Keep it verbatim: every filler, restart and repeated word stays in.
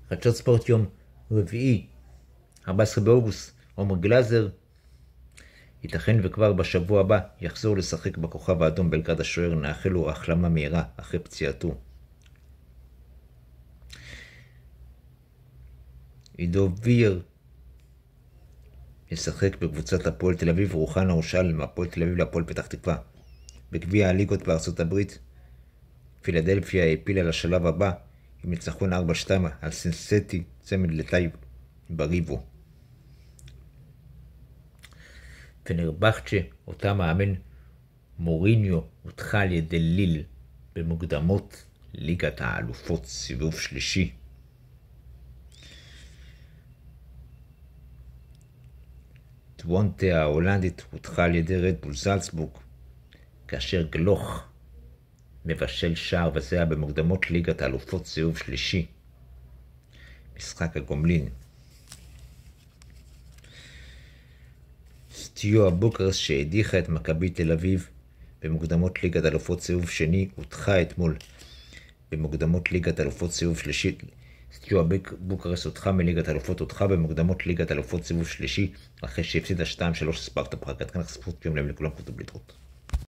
חדשות ספורט יום רביעי, ארבעה עשר באוגוסט, עומר גלאזר. ייתכן וכבר בשבוע הבא יחזור לשחק בכוכב האדום בלגרד. השוער, נאחל לו החלמה מהירה אחרי פציעתו. עידו ויר ישחק בקבוצת הפועל תל אביב. רוחנה הושאל מהפועל תל אביב להפועל פתח תקווה. בגביע הליגות בארצות הברית, פילדלפיה העפילה לשלב הבא עם ניצחון ארבע שתיים על סנסטי, צמד לטייב בריבו. פנרבחצ'ה, אותה מאמן מוריניו, הודחה על ידי ליל במוקדמות ליגת האלופות סיבוב שלישי. טוונטה ההולנדית הודחה על ידי רדבול זלצבורג, כאשר גלוך מבשל שער, וזה היה במוקדמות ליגת האלופות סיבוב שלישי, משחק הגומלין. סטיוע בוקרסט, שהדיחה את מכבי תל אביב במוקדמות ליגת האלופות סיבוב שני, הודחה אתמול במוקדמות ליגת האלופות סיבוב שלישי. סטיוע בוקרסט הודחה מליגת האלופות, הודחה במוקדמות ליגת האלופות סיבוב שלישי אחרי שהפסידה שתיים שלוש ספרטה פראג. עד כאן ספורט יום לב לכולם, כותב להתראות.